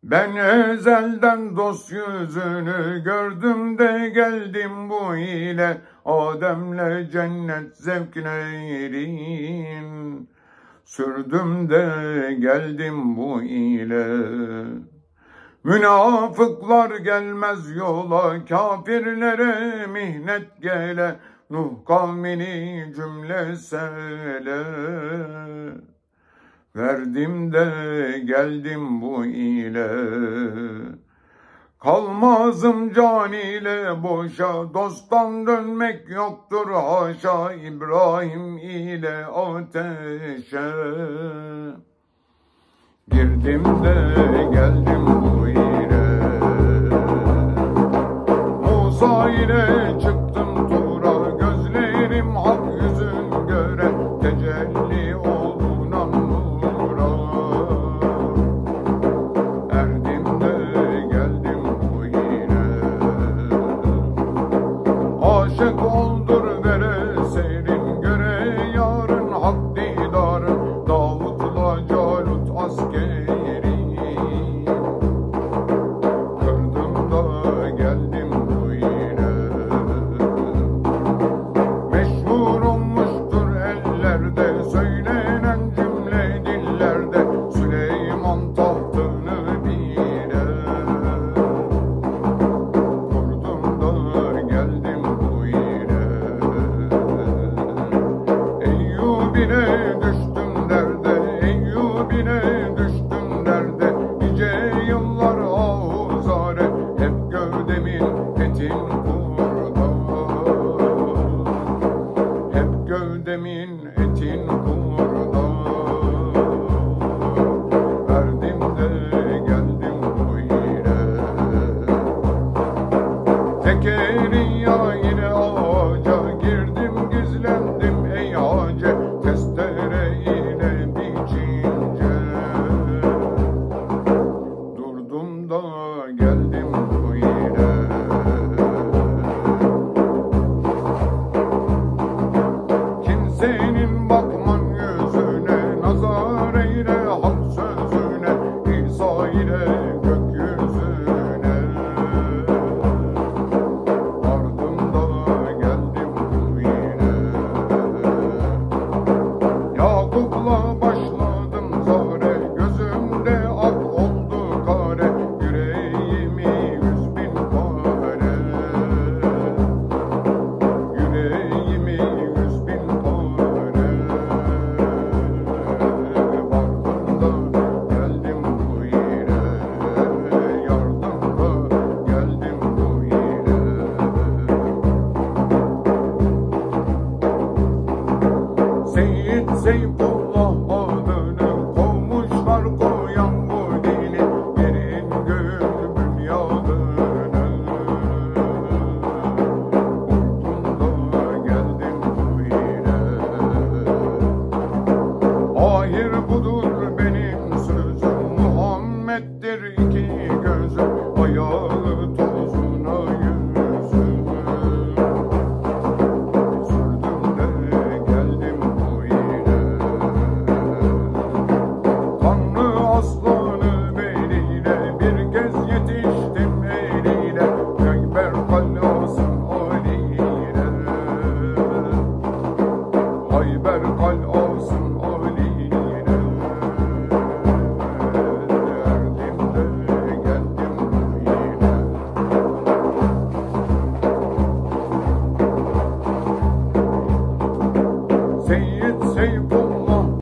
Ben ezelden dost yüzünü gördüm de geldim bu ile Adem'le cennet zevkine erin. Sürdüm de geldim bu ile. Münafıklar gelmez yola, kafirlere mihnet gele, Nuh kavmini cümle sele. Verdim de geldim bu ile. Kalmazım can ile boşa, dosttan dönmek yoktur haşa, İbrahim ile ateşe. Girdim de geldim bu ile. Musa ile çıktım Tur'a, gözlerim hak yüzün göre, tecelli olduğuna nura. Erdim de geldim bu ile. Aşık oldur vere seyrin, göre yarın hak didarın, Davut'la Calut askeri. Kırdım da geldim bu ile. Meşhur olmuştur ellerde, söylenen cümle dillerde, Süleyman tahtını bile. Kurdum da geldim bu ile. Eyyubine düştüm derde, Eyyubine düştüm derde, nice yıllar ahuzare, hep gövdemin etin kurda. Hep gövdemin etin kurda. Verdim de geldim bu ile. Zekeriya yine ağaca, girdim gizlendim ey hace, testere ile biçince. Durdum da geldim bu ile. Kimsenin bakman yüzüne, nazar eyle hak sözüne, İsa ile gökyüzüne. Vardım da geldim bu ile. Yakup'la başladım zare, gözümde ak oldu kare, yüreğimi 100.000 kare. Yüreğimi 100.000 kare. Vardım da geldim bu ile. Yardım da geldim bu ile. Seyyid Seyfullah adını kovmuşlar koyan bu dini, yerin göğün bünyadını. Uydum da geldim bu ile. Ahir budur benim sözüm, Muhammed'dir iki